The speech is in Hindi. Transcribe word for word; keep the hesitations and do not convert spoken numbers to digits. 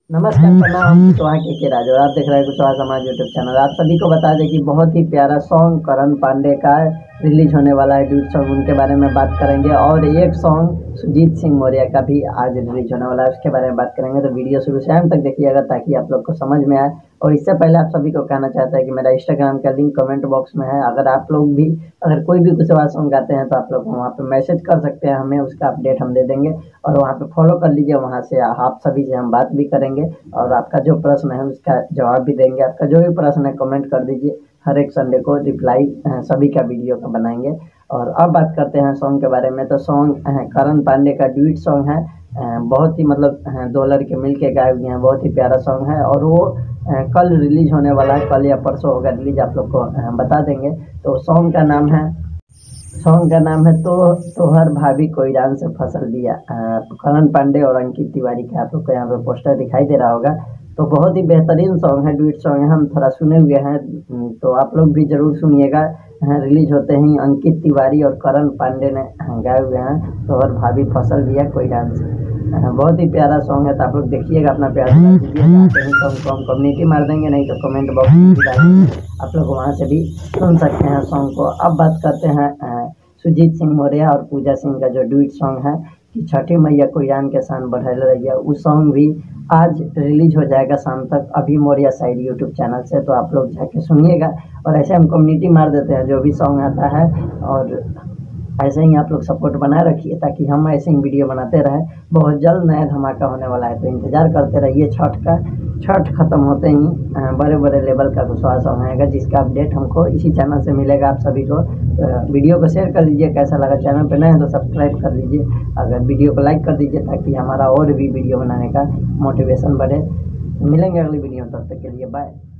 नमस्कार, प्रणाम। हम कुशवाहा के के राज और आप देख रहे हैं कुशवाहा समाज यूट्यूब चैनल। आप सभी को बता दें कि बहुत ही प्यारा सॉन्ग करण पांडे का रिलीज होने वाला है, ड्यूट सॉन्ग। उनके बारे में बात करेंगे और एक सॉन्ग सुजीत सिंह मौर्य का भी आज रिलीज होने वाला है, उसके बारे में बात करेंगे। तो वीडियो शुरू से अंत तक देखिएगा ताकि आप लोग को समझ में आए। और इससे पहले आप सभी को कहना चाहता है कि मेरा इंस्टाग्राम का लिंक कमेंट बॉक्स में है। अगर आप लोग भी अगर कोई भी कुशवाहा सॉन्ग गाते हैं तो आप लोग वहाँ पे मैसेज कर सकते हैं हमें, उसका अपडेट हम दे देंगे और वहाँ पे फॉलो कर लीजिए। वहाँ से आप सभी से हम बात भी करेंगे और आपका जो प्रश्न है उसका जवाब भी देंगे। आपका जो भी प्रश्न है कमेंट कर दीजिए, हर एक संडे को रिप्लाई सभी का वीडियो का बनाएंगे। और अब बात करते हैं सॉन्ग के बारे में। तो सॉन्ग करण पांडे का ड्यूट सॉन्ग है, अ, बहुत ही मतलब अ, दो लड़के मिल के गाए हुए हैं। बहुत ही प्यारा सॉन्ग है और वो अ, कल रिलीज होने वाला है, कल या परसों होगा रिलीज, आप लोग को अ, बता देंगे। तो सॉन्ग का नाम है सॉन्ग का नाम है तो तोहर भाभी कोयरान से फसल दिया। अ, करण पांडे और अंकित तिवारी का आप लोग को यहाँ पे पोस्टर दिखाई दे रहा होगा। तो बहुत ही बेहतरीन सॉन्ग है, ड्यूट सॉन्ग है, हम थोड़ा सुने हुए हैं। अम, तो आप लोग भी जरूर सुनिएगा। रिलीज होते ही अंकित तिवारी और करण पांडे ने अ, गाए हुए हैं तोहर भाभी फसल दिया कोयरान से। अ, बहुत ही प्यारा सॉन्ग है, तो आप लोग देखिएगा, अपना प्यार दिखाई दीजिएगा। कहीं सॉन्ग को हम कम्युनिटी मार देंगे, नहीं तो कमेंट बॉक्स में भी डालेंगे, आप लोग वहाँ से भी सुन सकते हैं सॉन्ग को। अब बात करते हैं अ, सुजीत सिंह मौर्य और पूजा सिंह का जो ड्यूट सॉन्ग है कि छठी मैया कोयरान के शान बढ़ाइल रहिए, उस सॉन्ग भी आज रिलीज हो जाएगा शाम तक, अभी मौर्य साइड यूट्यूब चैनल से। तो आप लोग जाके सुनिएगा और ऐसे हम कम्युनिटी मार देते हैं जो भी सॉन्ग आता है। और ऐसे ही आप लोग सपोर्ट बनाए रखिए ताकि हम ऐसे ही वीडियो बनाते रहें। बहुत जल्द नया धमाका होने वाला है, तो इंतज़ार करते रहिए। छठ का छठ खत्म होते ही अ, बड़े बड़े लेवल का कुशवाहा सॉन्ग आएगा, जिसका अपडेट हमको इसी चैनल से मिलेगा। आप सभी को अ, वीडियो को शेयर कर दीजिए, कैसा लगा। चैनल पर नए हैं तो सब्सक्राइब कर लीजिए, अगर वीडियो को लाइक कर दीजिए ताकि हमारा और भी वीडियो बनाने का मोटिवेशन बढ़े। मिलेंगे अगली वीडियो में, तब तक के लिए बाय।